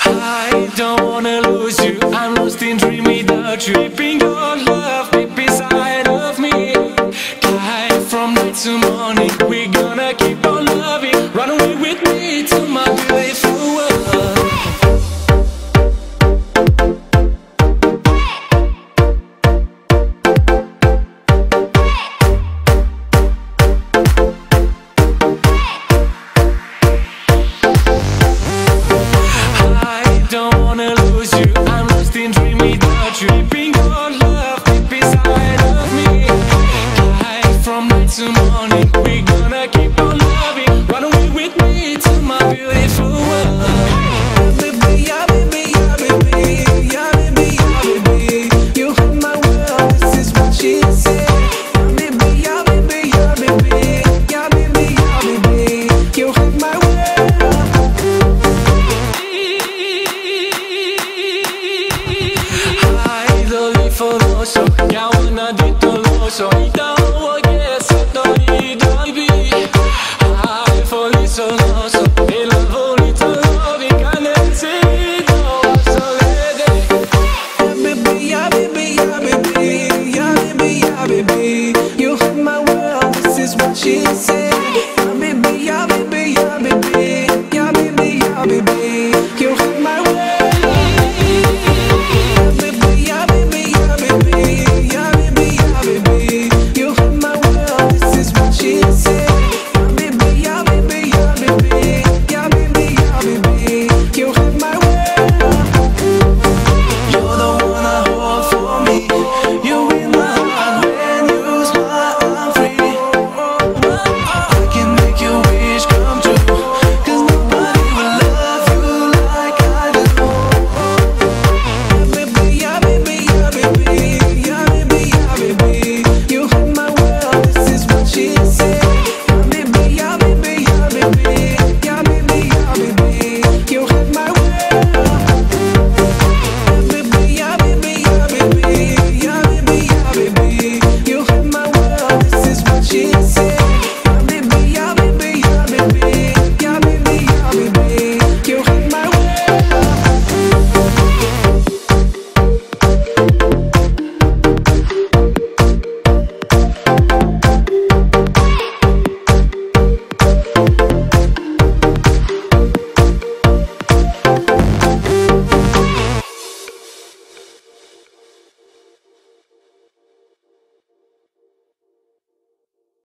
I don't wanna lose you, I'm lost in dream without you. Keeping your love deep inside of me. Life from night to morning, we're gonna keep on loving. Run away with me to